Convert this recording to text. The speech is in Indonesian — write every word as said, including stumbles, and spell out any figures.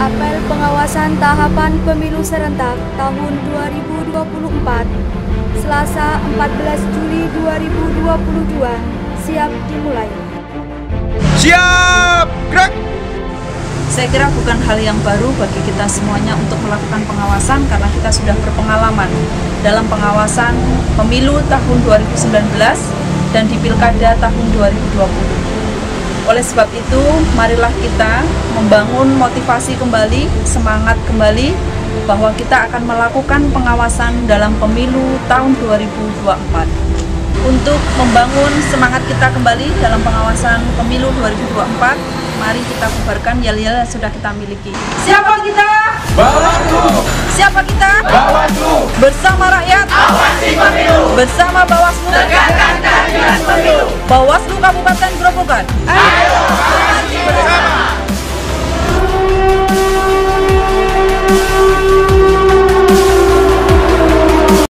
Apel pengawasan tahapan pemilu serentak tahun dua ribu dua puluh empat, Selasa empat belas Juli dua ribu dua puluh dua, siap dimulai. Siap, gerak! Saya kira bukan hal yang baru bagi kita semuanya untuk melakukan pengawasan karena kita sudah berpengalaman dalam pengawasan pemilu tahun dua ribu sembilan belas dan di pilkada tahun dua ribu dua puluh. Oleh sebab itu, marilah kita membangun motivasi kembali, semangat kembali bahwa kita akan melakukan pengawasan dalam pemilu tahun dua ribu dua puluh empat. Untuk membangun semangat kita kembali dalam pengawasan pemilu dua ribu dua puluh empat, mari kita bubarkan yel-yel yang sudah kita miliki. Siapa kita? Bawaslu! Siapa kita? Bawaslu! Bersama rakyat, Awasi pemilu! bersama Bawaslu, Tegakkan keadilan pemilu! Bawaslu Kabupaten Grobogan. Ayo, awasi bersama!